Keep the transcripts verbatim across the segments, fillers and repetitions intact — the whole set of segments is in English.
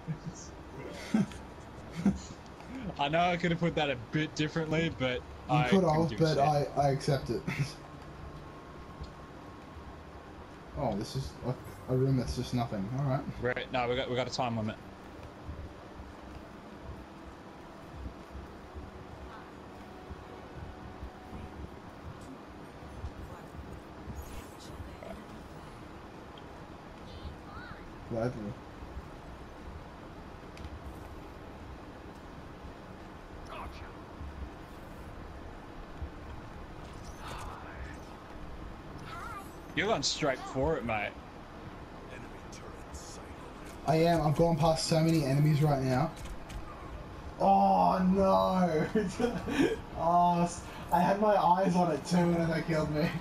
I know I could have put that a bit differently, but You I could couldn't have, give a but shit. I, I accept it. Oh, this is like a room that's just nothing. Alright. Right, no, we got we got a time limit. Gladly. You're going straight for it, mate. I am. I've gone past so many enemies right now. Oh no! Oh, I had my eyes on it too, and then they killed me.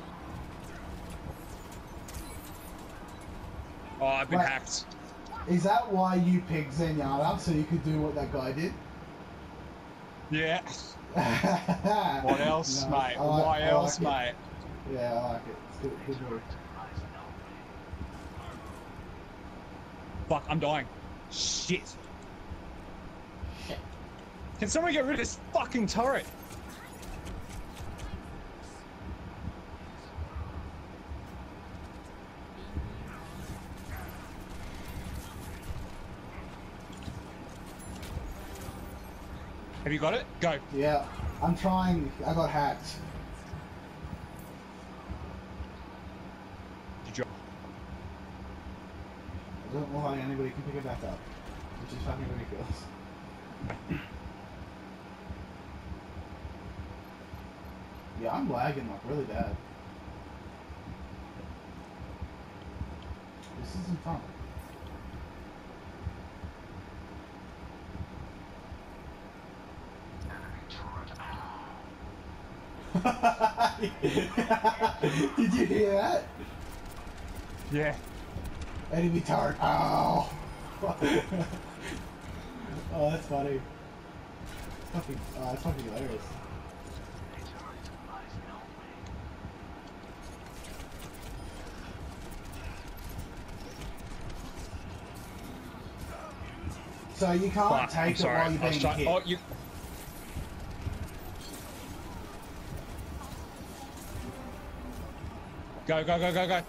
Oh, I've been Wait. hacked. Is that why you picked Zenyatta, so you could do what that guy did? Yeah. What else, No, mate? I like- Why I else, like mate? it. Yeah, I like it. It's good, good move. Fuck, I'm dying. Shit. Shit. Can someone get rid of this fucking turret? Have you got it? Go. Yeah, I'm trying. I got hacked. Did you drop? It doesn't look like anybody can pick it back up, which is fucking ridiculous. Yeah, I'm lagging like really bad. This isn't fun. Did you hear that? Yeah. Enemy turret. Ow! Oh, that's funny. Fucking, oh, that's fucking hilarious. So you can't Fuck, take I'm it sorry. while you're I was being trying- hit. Oh, you. Go, go, go, go, go.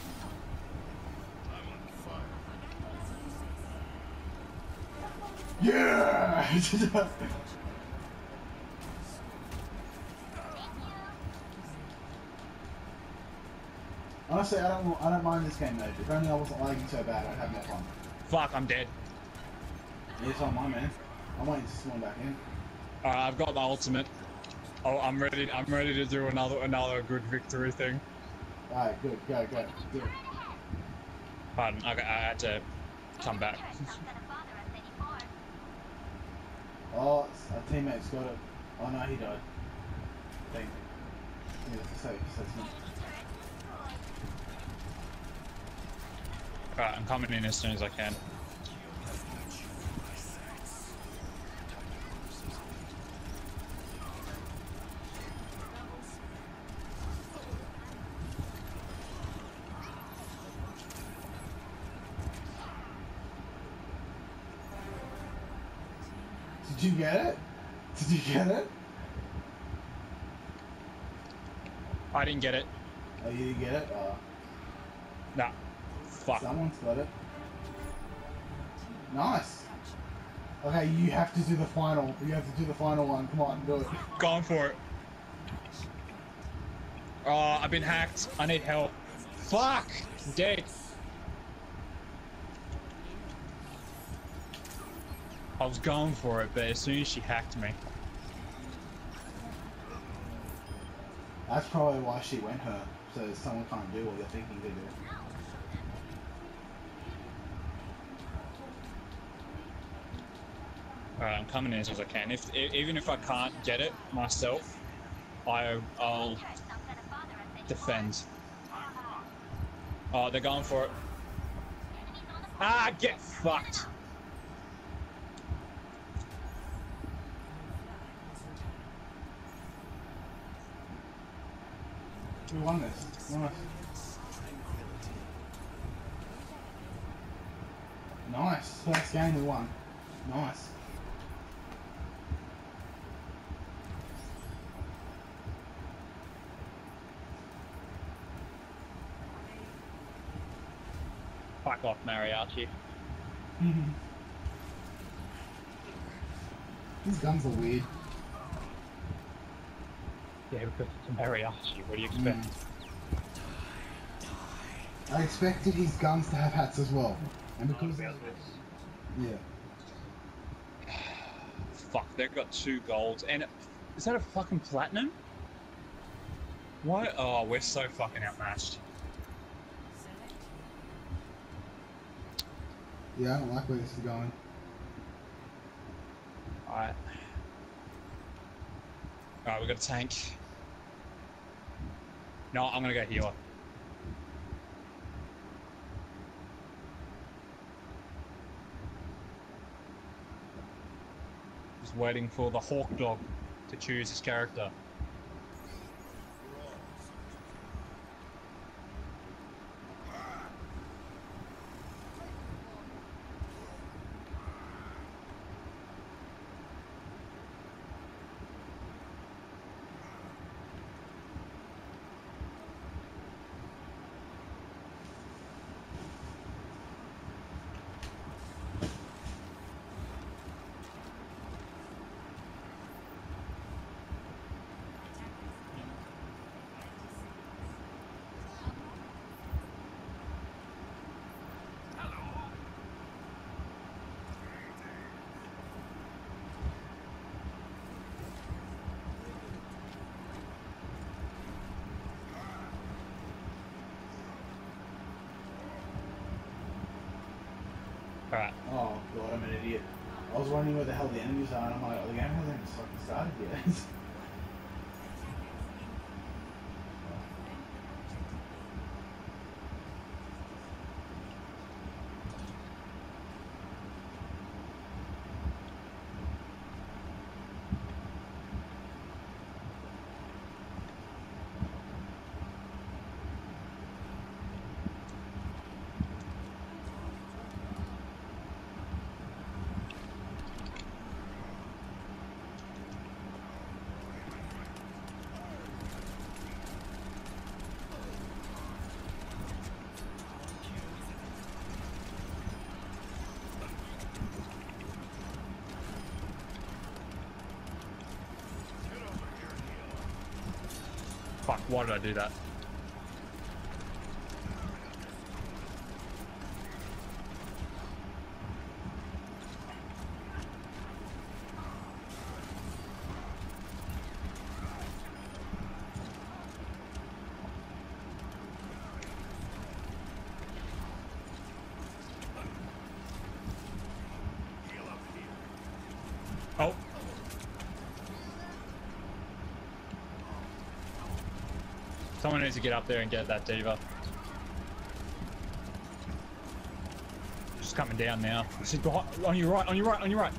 Yeah! Honestly, I don't, I don't mind this game mode. If only I wasn't lagging so bad, I'd have more fun. Fuck, I'm dead. Yes, I'm my man. I'm waiting to spawn back in. Alright, I've got my ultimate. Oh, I'm ready. I'm ready to do another another good victory thing. Alright, good. Go, go. Do it. Pardon, I, I had to come back. Oh, our teammate's got it. Oh no, he died. Dang. Yeah, that's a safe assessment. Alright, I'm coming in as soon as I can. Did you get it? Did you get it? I didn't get it. Oh, you didn't get it? Oh. Nah. Fuck. Someone's got it. Nice. Okay, you have to do the final. You have to do the final one. Come on, do it. Going for it. Oh, I've been hacked. I need help. Fuck! I'm dead. I was going for it, but as soon as she hacked me. That's probably why she went her, so someone can't do what you're thinking they do. Alright, I'm coming in as soon as I can. If, if even if I can't get it myself, I I'll defend. Oh, they're going for it. Ah, get fucked. We won this. We won this. Nice. First game we won. Nice. Fuck off, Mariachi. These guns are weird. Yeah, because it's a Mariachi. What do you expect? Mm. I expected his guns to have hats as well. And because About yeah. Fuck, they've got two golds. And is that a fucking platinum? Why? Oh, we're so fucking outmatched. Yeah, I don't like where this is going. Alright. Alright, we got a tank. No, I'm gonna go healer. Just waiting for the Hawk Dog to choose his character. Alright. Oh god, I'm an idiot. I was wondering where the hell the enemies are, and I'm like, oh, the game hasn't even fucking started yet. Fuck, why did I do that? Oh. Someone needs to get up there and get that diva. Just coming down now. She's behind, on your right, on your right, on your right.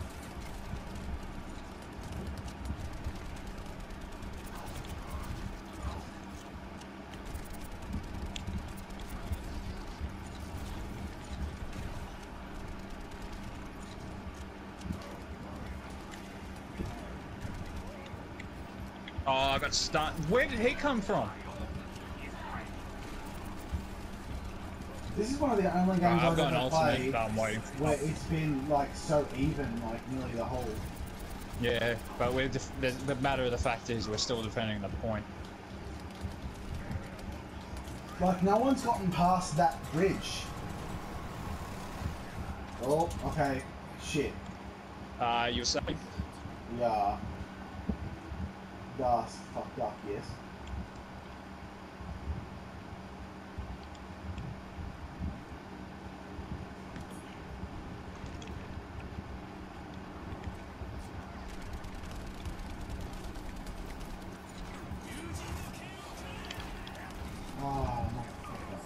Oh, I got stunned. Where did he come from? This is one of the only games Oh, I've I've got an ever ultimate played that I'm waiting for. where it's been like so even, like nearly the whole. Yeah, but we're def the, the matter of the fact is we're still defending the point. Like no one's gotten past that bridge. Oh, okay. Shit. Uh, you were saying? Yeah. That's fucked up, yes. Oh, motherfucker.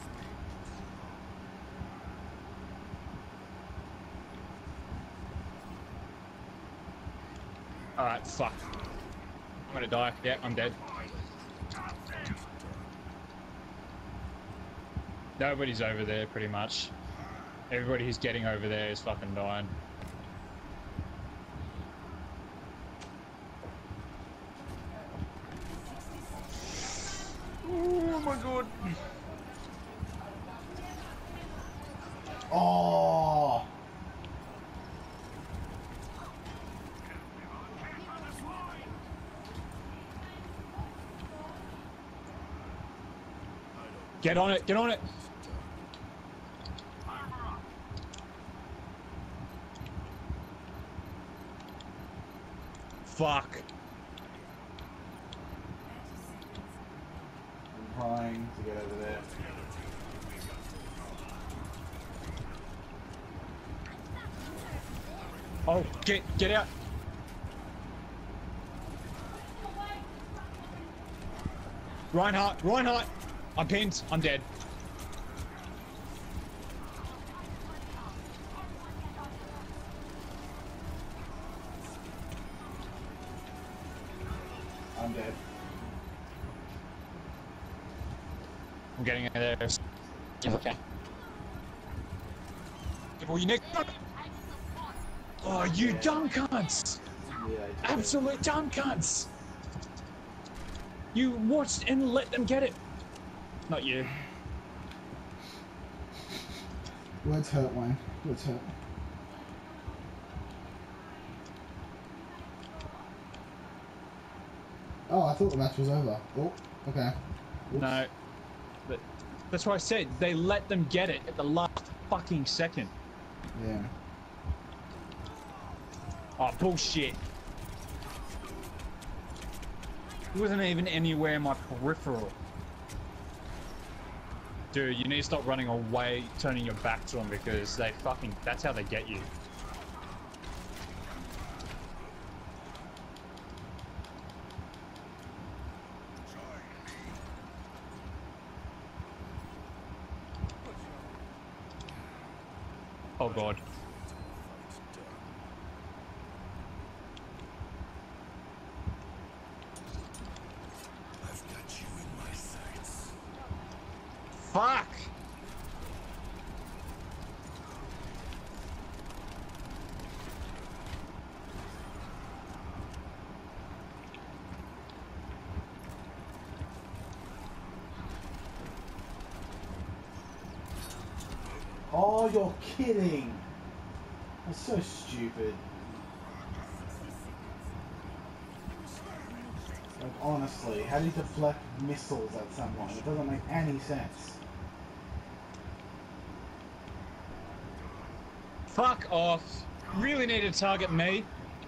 Alright, fuck. I'm gonna die. Yeah, I'm dead. Nobody's over there, pretty much. Everybody who's getting over there is fucking dying. Oh my god. Oh. Get on it, get on it. Fuck. I'm trying to get over there. Oh, get get out. Reinhardt, Reinhardt. I'm pinned. I'm dead. I'm dead. I'm getting in there. Yeah, okay. Well, you nick. Oh, you dumb cunts! Yeah, Absolute dumb cunts! You watched and let them get it. Not you. Words hurt, Wayne. Words hurt. Oh, I thought the match was over. Oh, okay. Oops. No. But that's why I said they let them get it at the last fucking second. Yeah. Oh, bullshit. It wasn't even anywhere in my peripheral. Dude, you need to stop running away, turning your back to them because they fucking, that's how they get you. Oh god. I've got you in my sights. Fuck! Oh, you're kidding! That's so stupid. Like, honestly, how do you deflect missiles at someone? It doesn't make any sense. Fuck off! Really need to target me?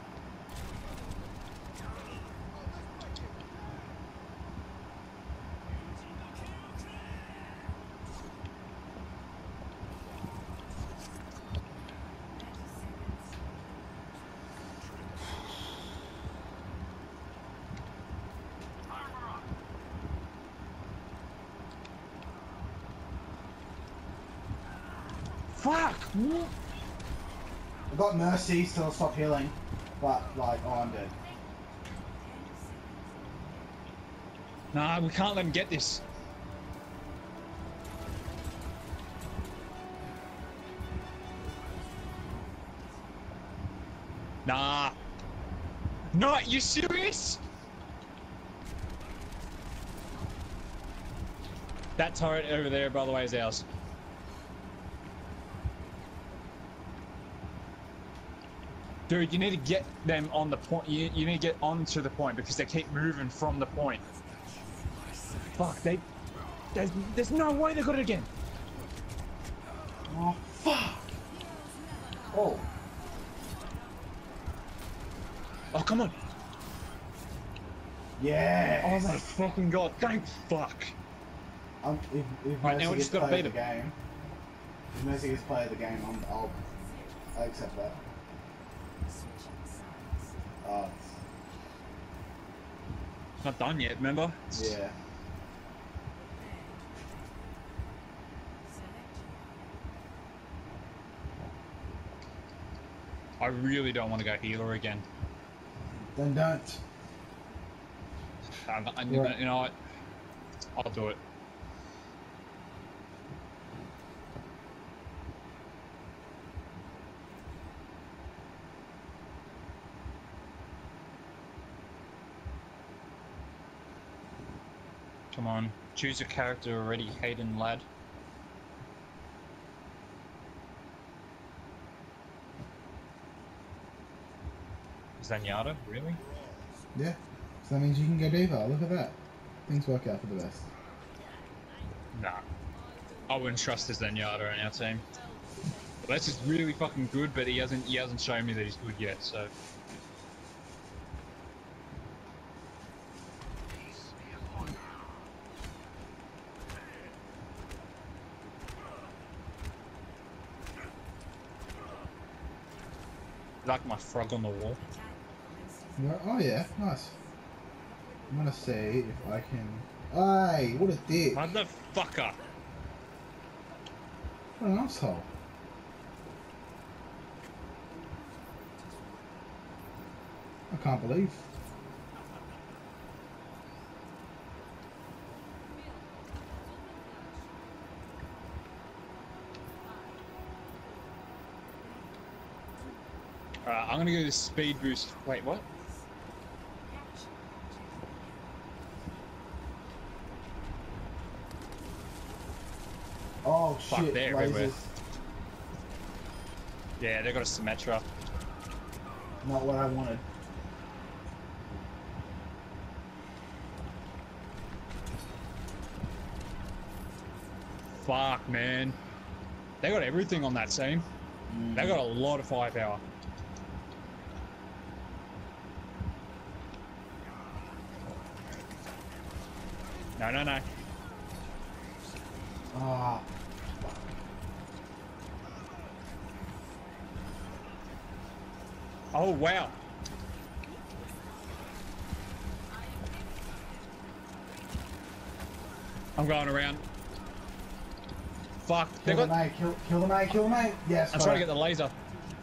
Fuck! I've got Mercy, so I'll stop healing. But, like, oh, I'm dead. Nah, we can't let him get this. Nah. No, you serious? That turret over there, by the way, is ours. Dude, you need to get them on the point. You, you need to get onto the point because they keep moving from the point. Fuck, they... There's, there's no way they got it again. Oh, fuck! Oh. Oh, come on. Yeah! Oh my fucking god, thank fuck. Um, if, if Right, now Mercy we just gets gotta play beat the him. game, if Mercy gets play the game, I'm, I'll, I accept that. Oh, Not done yet, remember? yeah. I really don't want to go healer again. Then don't. I, I, Right. You know what? I'll do it. Come on. Choose your character already, Hayden lad. Zenyatta, really? Yeah. So that means you can go D.Va. Look at that. Things work out for the best. Nah. I wouldn't trust the Zenyatta on our team. Unless he's really fucking good, but he hasn't he hasn't shown me that he's good yet, so. Like my frog on the wall. Oh yeah, nice. I'm gonna see if I can. Hey, what a dick! Motherfucker! What an asshole! I can't believe. Alright, I'm gonna go this speed boost. Wait, what? Oh Fuck, shit! they're Lasers. everywhere. Yeah, they got a Symmetra. Not what I wanted. Fuck, man. They got everything on that team. Mm. They got a lot of firepower. No, no, no. Ah. Oh, wow. I'm going around. Fuck. They Kill the got... mate, kill, kill the mate, kill the mate. Yes. I'm got trying to it. get the laser.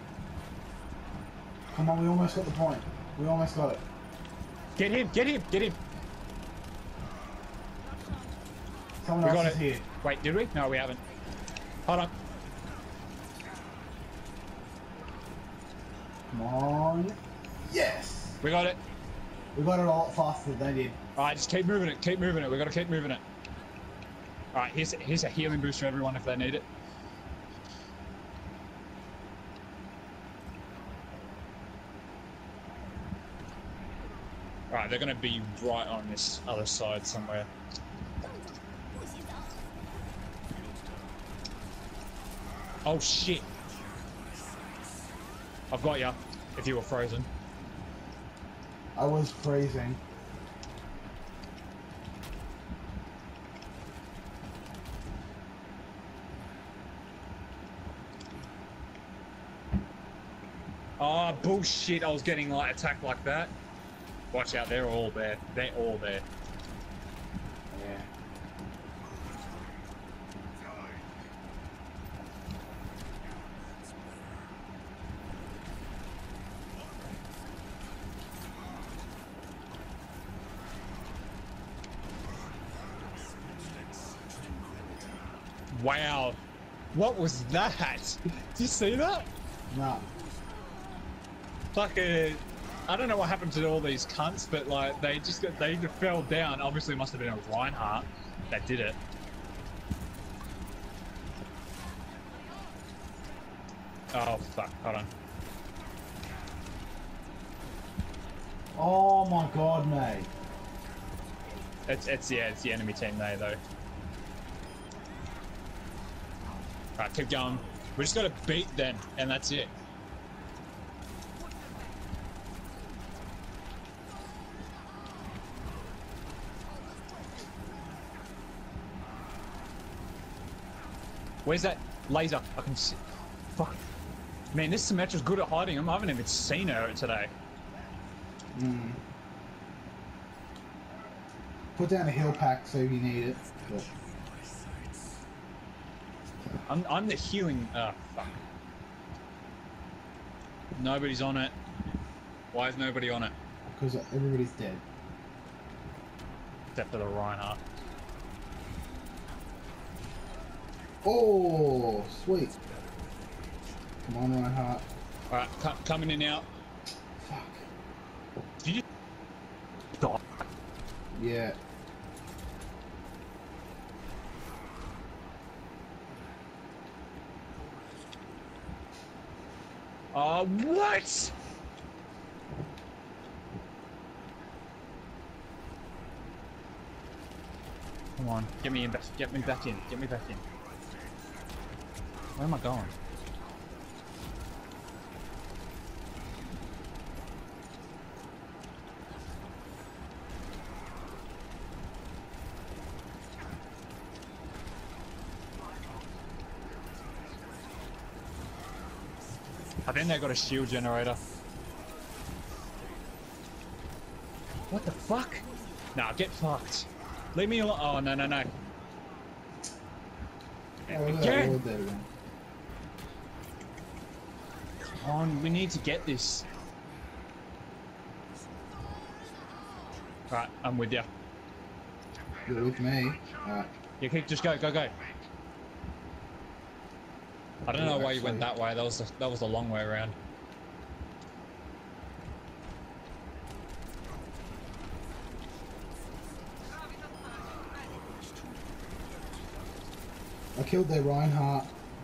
Come on, we almost got the point. We almost got it. Get him, get him, get him. Someone We else got is it. here. Wait, did we? No, we haven't. Hold on. Come on. Yes. We got it. We got it a lot faster than they did. Alright, just keep moving it, keep moving it. We gotta keep moving it. Alright, here's, here's a healing boost for everyone if they need it. Alright, they're gonna be right on this other side somewhere. Oh shit! I've got ya, if you were frozen. I was freezing. Oh bullshit, I was getting like attacked like that. Watch out, they're all there. They're all there. Yeah. Wow. What was that? Did you see that? Nah. Like a... I don't know what happened to all these cunts, but like they just got, they just fell down. Obviously, it must have been a Reinhardt that did it. Oh fuck! Hold on. Oh my god, mate. It's it's yeah, it's the enemy team there though. Alright, keep going. We just gotta beat them, and that's it. Where's that laser? I can see. Fuck. Man, this Symmetra's good at hiding them. I haven't even seen her today. Mm. Put down a heal pack so you need it. But... I'm, I'm the healing. Ah, fuck. Nobody's on it. Why is nobody on it? Because everybody's dead. Except for the Reinhardt. Oh, sweet. Come on, Reinhardt. Alright, co coming in out. Fuck. Did you die? Yeah. Oh, what? Come on, get me in, back, get me back in, get me back in. Where am I going? I think they got a shield generator. What the fuck? Nah, get fucked. Leave me alone. Oh, no, no, no. Oh, look at that Again? ward there again. Come on, we need to get this. Right, I'm with you. You're with me. Alright. You keep, just go, go, go. I don't know why you went that way. That was a, that was a long way around. I killed their Reinhardt.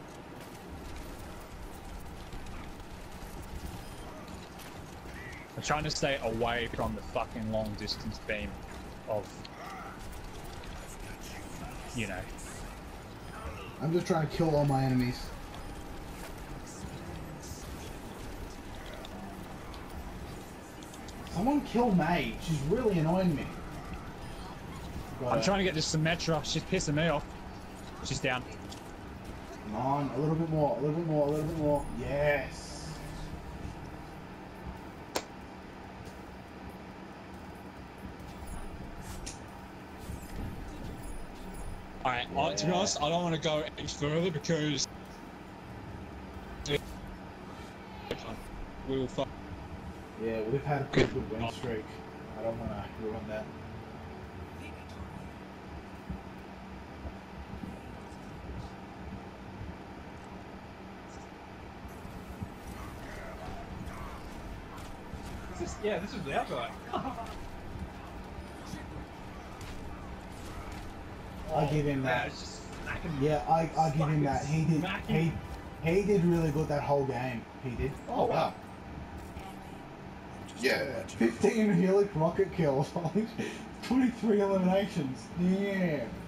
I'm trying to stay away from the fucking long distance beam of, you know. I'm just trying to kill all my enemies. Someone kill May. She's really annoying me. Got I'm her. trying to get this Symmetra. She's pissing me off. She's down. Come on, a little bit more, a little bit more, a little bit more. Yes. Alright, I to be honest, I don't want to go any further because we will fuck. Yeah, we've had a pretty good win streak. I don't want to ruin that. This is, yeah, this is the outside. I give him that. Yeah, I, I give him that. He did. He he did really good that whole game. He did. Oh wow. Yeah. fifteen helix rocket kills. twenty-three eliminations. Yeah.